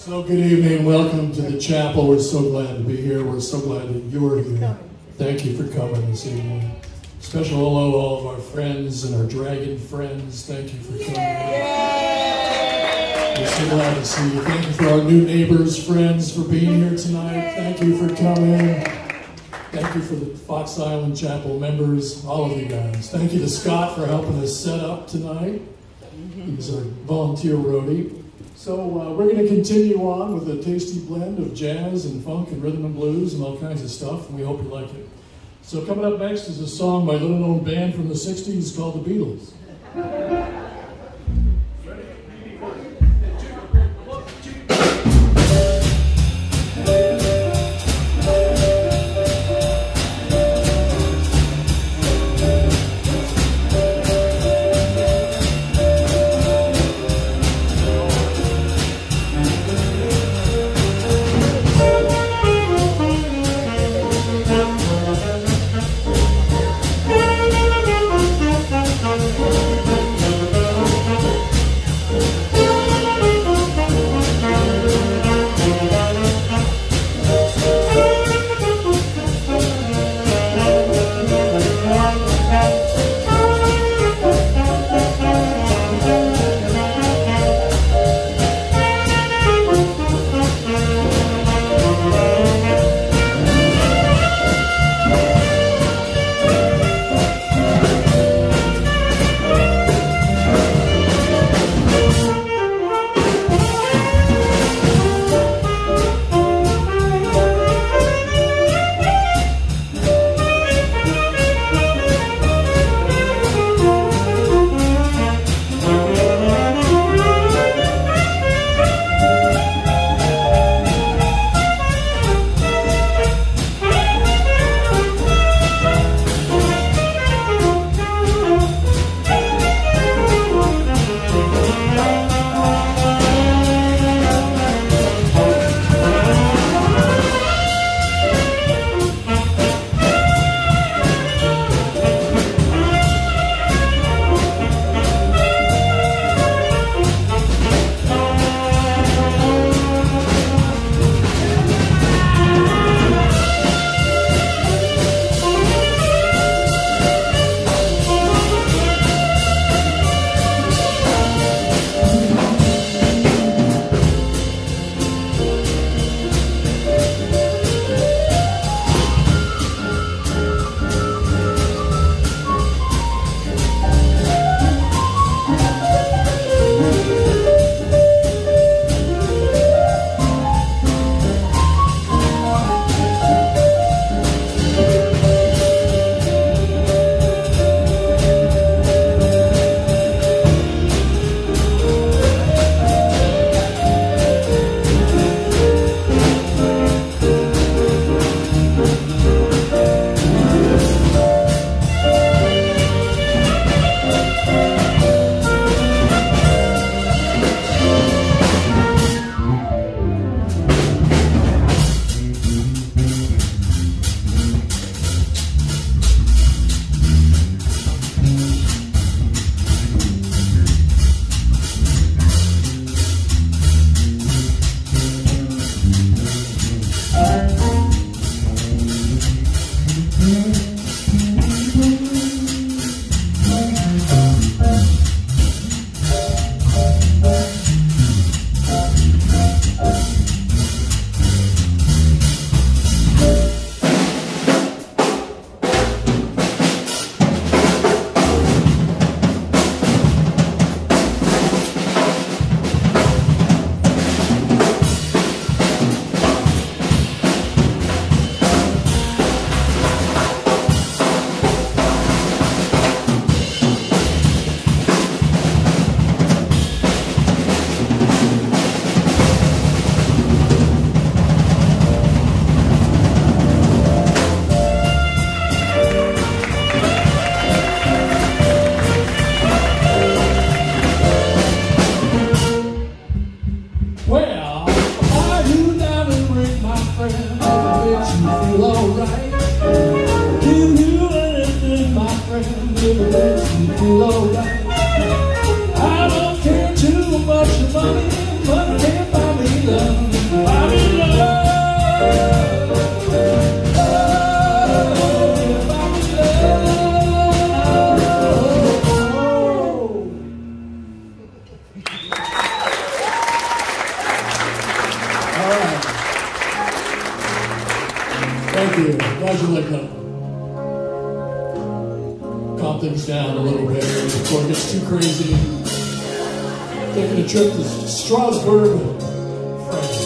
So good evening, welcome to the chapel. We're so glad to be here. We're so glad that you're here. Thank you for coming this evening. Special hello to all of our friends and our dragon friends. Thank you for coming. We're so glad to see you. Thank you for our new neighbors, friends, for being here tonight. Thank you for coming. Thank you for the Fox Island Chapel members, all of you guys. Thank you to Scott for helping us set up tonight. He's our volunteer roadie. So we're going to continue on with a tasty blend of jazz and funk and rhythm and blues and all kinds of stuff, and we hope you like it. So coming up next is a song by a little-known band from the 60s called The Beatles. I don't care too much money, but can't buy me love. you. Glad you like that. Calm things down a little bit before it gets too crazy. Taking a trip to Strasbourg, France.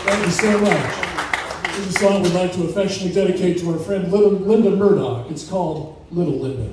Thank you so much. This is a song we'd like to affectionately dedicate to our friend Linda Murdoch. It's called Little Linda.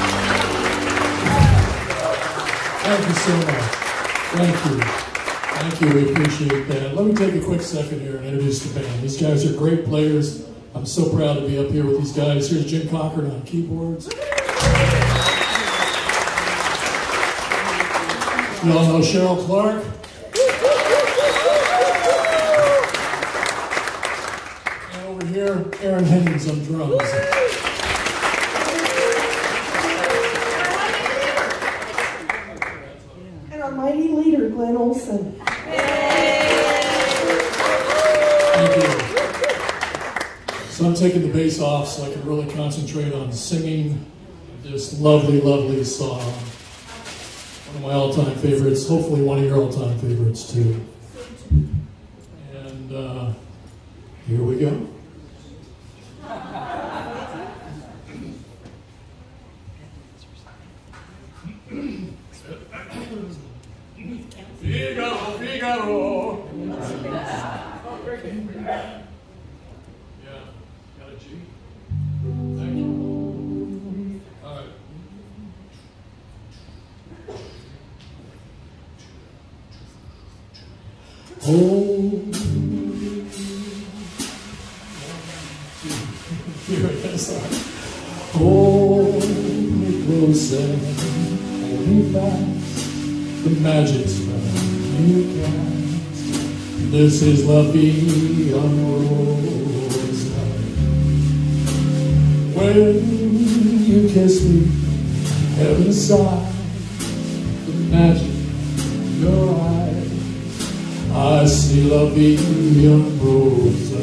Thank you so much. Thank you. Thank Thank you, we appreciate that. Let me take a quick second here and introduce the band. These guys are great players. I'm so proud to be up here with these guys. Here's Jim Cochran on keyboards. You all know Sheryl Clark? And over here, Aaron Hennings on drums. And our mighty leader, Glenn Olson. Thank you. So I'm taking the bass off so I can really concentrate on singing this lovely, lovely song. One of my all-time favorites, hopefully one of your all-time favorites too. And here we go. Figaro, Figaro. Yeah, got a G. Thank you. All right. Oh, here it is. Hold me closer, hold me fast. The magic spell you cast. This is La Vie en Rose. When you kiss me, heaven sigh. The magic in your eyes. I see La Vie en Rose.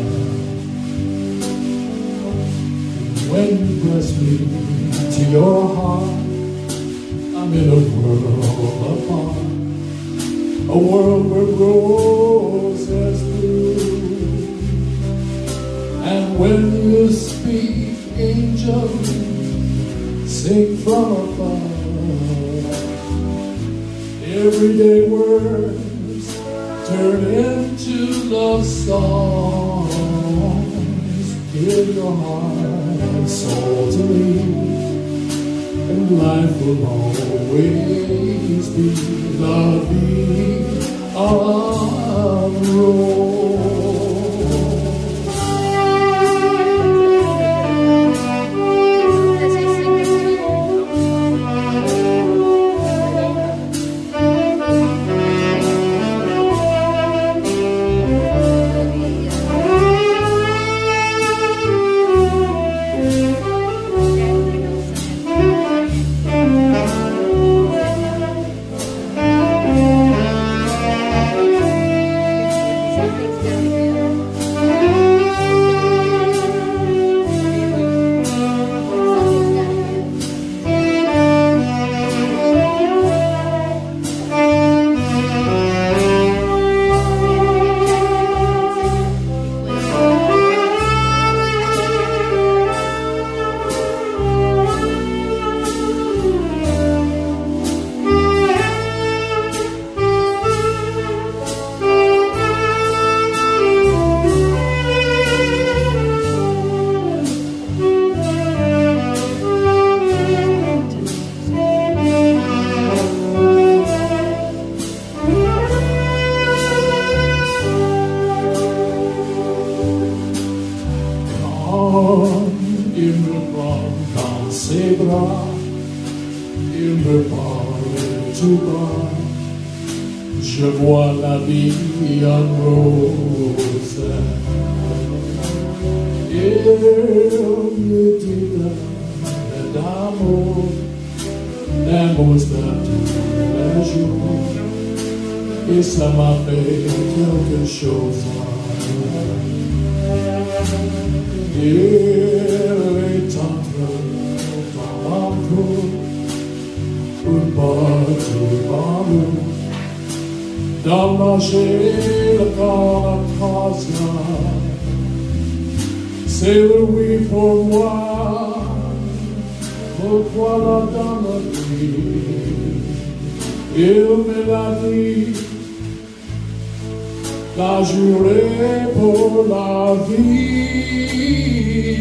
When you press me to your heart, I'm in a world apart, a world where roses bloom. And when you speak, angels sing from above. Everyday words turn into love songs. Give your heart and soul to me, and life will always be La Vie en Rose. Il me prend dans ses bras, il me parle tout bas. Je vois la vie en rose. Il me dit d'amour, d'amour c'est tous les jours. Et ça m'a fait quelque chose. Il est entré dans ma cour, une partie d'amour, d'emmarcher le corps à croisement. C'est le oui pour moi, pourquoi la dans la vie, il me l'a dit. La juré pour la vie.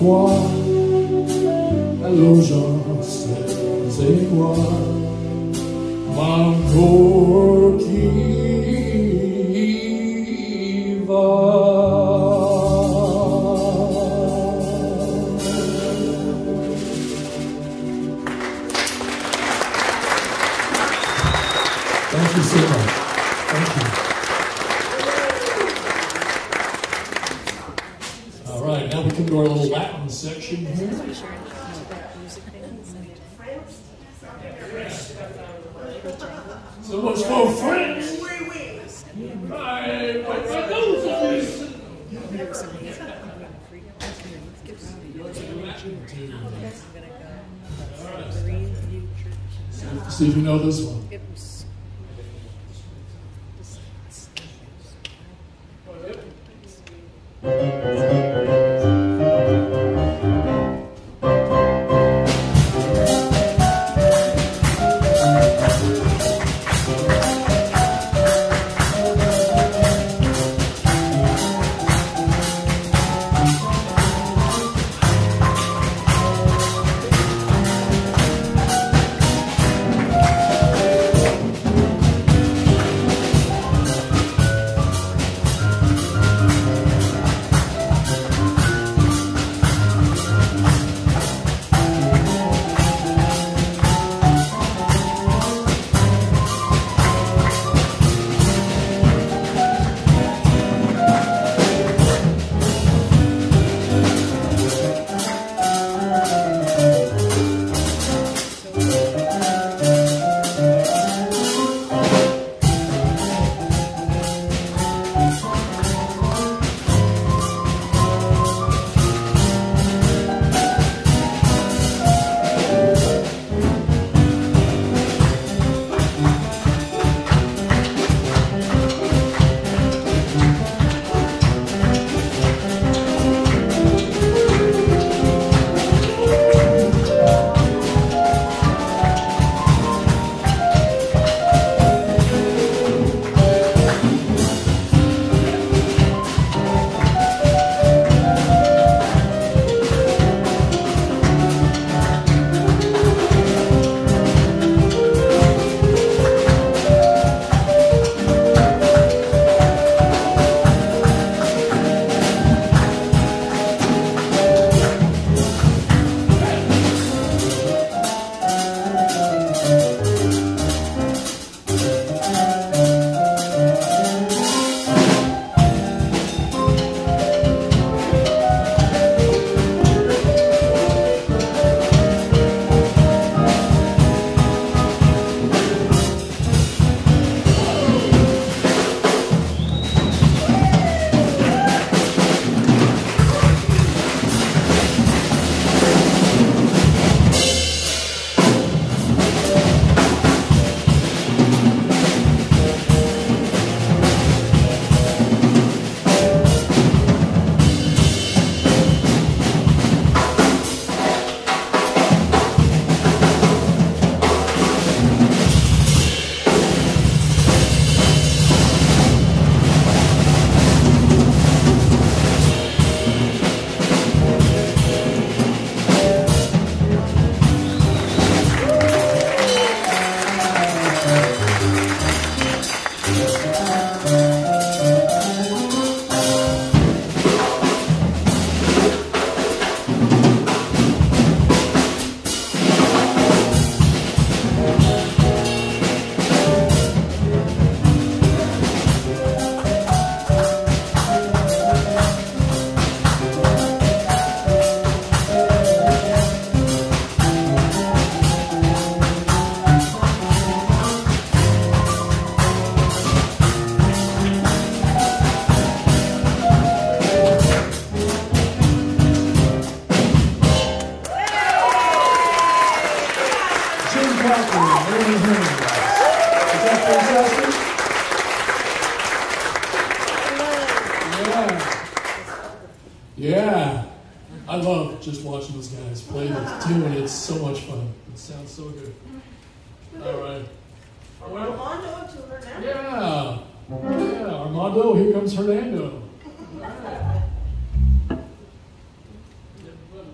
quoi? Allô, j'en sais quoi? Manco qui va. Thank you so much. Thank you. All right, now we come to our little Latin section here. So much for France. See if you know this one. Cochran, Aaron Hennings. Is that fantastic? Yeah. I love just watching those guys play the tune. It's so much fun. It sounds so good. All right. Armando to Hernando. Yeah, Armando, here comes Hernando.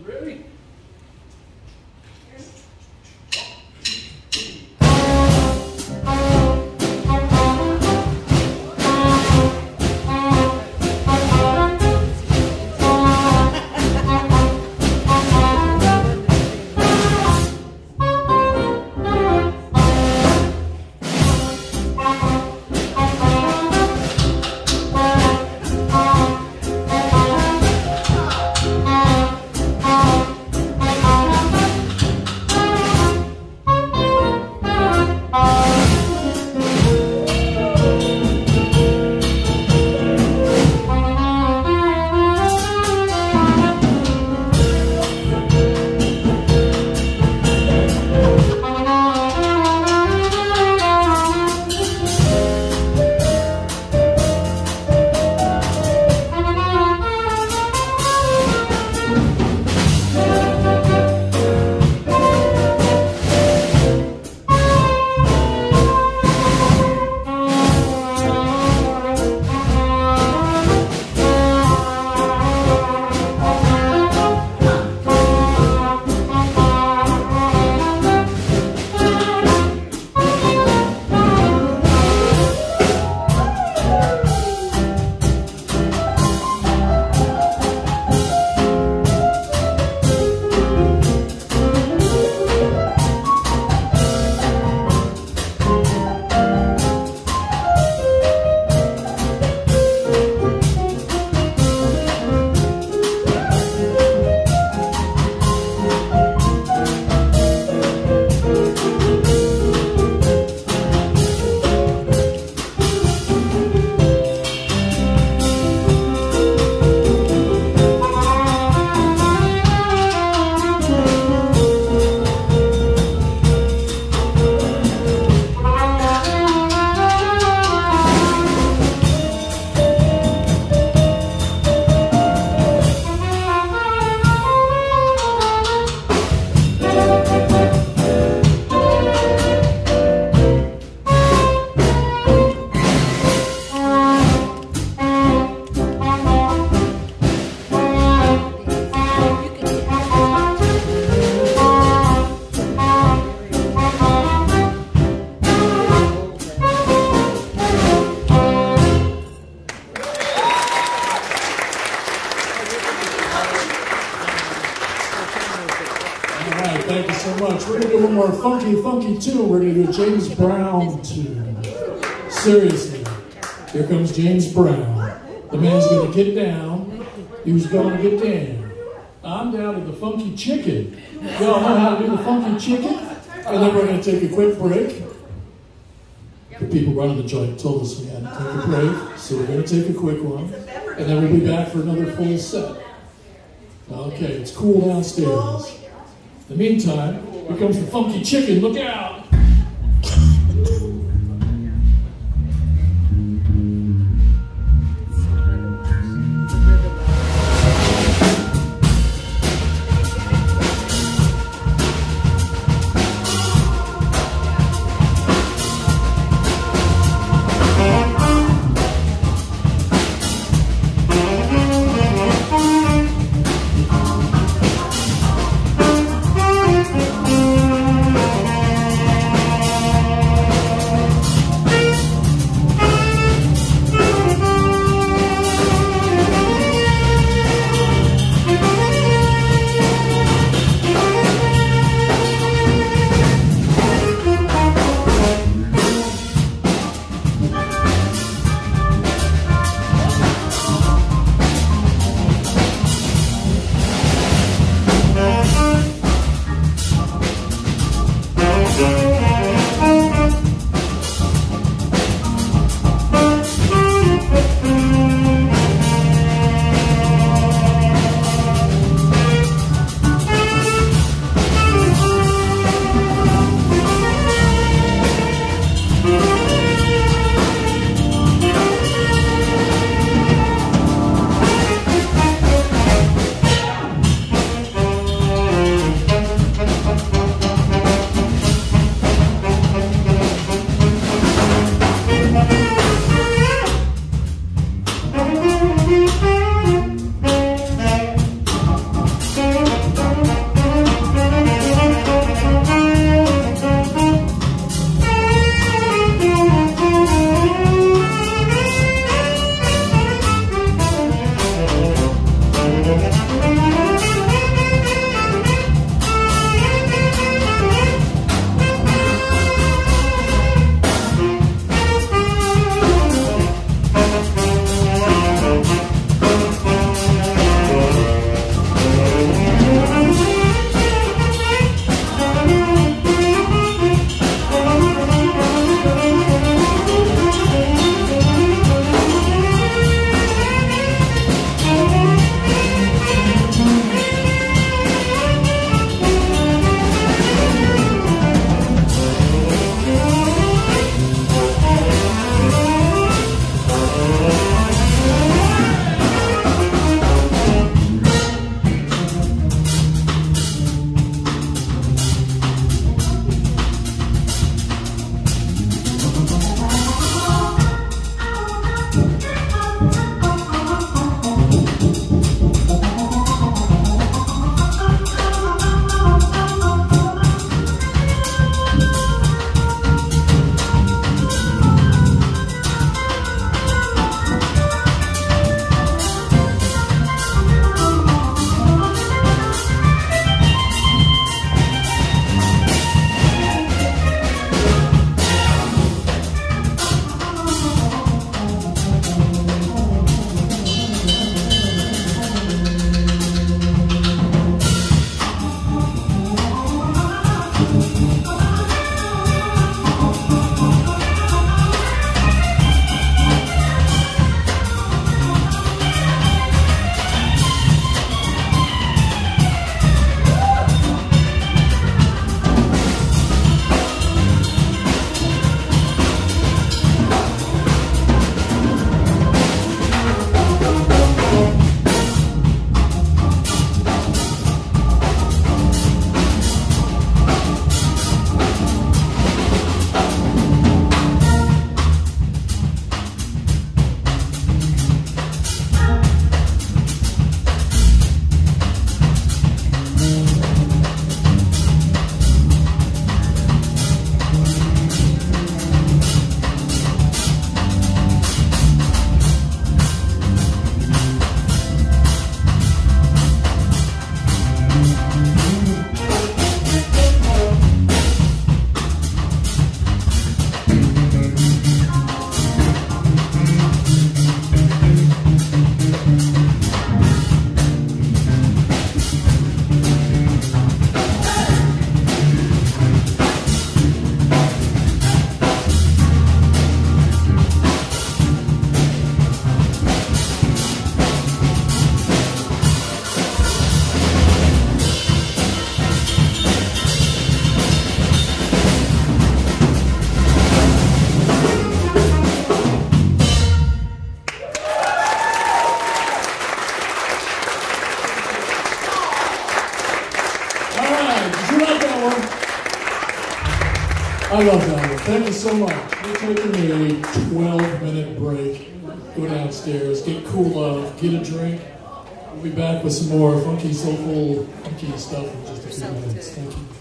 Thank you so much. We're going to do one more funky tune. We're going to do a James Brown tune. Seriously. Here comes James Brown. The man's going to get down. He was going to get down. I'm down to the funky chicken. Y'all know how to do the funky chicken? And then we're going to take a quick break. The people running the joint told us we had to take a break, so we're going to take a quick one. And then we'll be back for another full set. Okay, it's cool downstairs. In the meantime, here comes the funky chicken. Look out! Thank you so much. We're taking a 12-minute break. Go downstairs, get cool off, get a drink. We'll be back with some more funky, soulful, funky stuff in just a few minutes. Thank you.